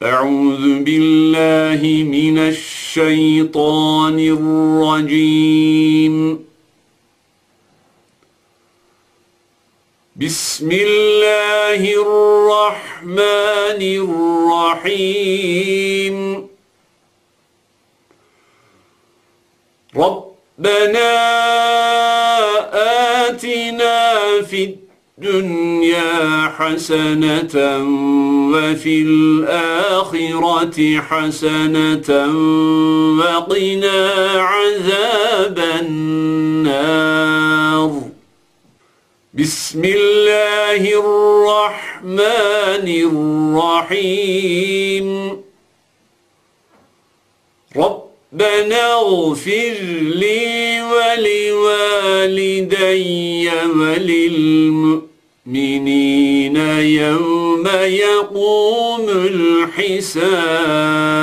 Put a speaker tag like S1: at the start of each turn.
S1: أعوذ بالله من الشيطان الرجيم. بسم الله الرحمن الرحيم. ربنا آتنا في الدنيا حسنة وفي الآخرة حسنة وقنا عذاب النار. بسم الله الرحمن الرحيم. ربنا اغفر لي ولوالدي وللمؤمنين يوم يقوم الحساب.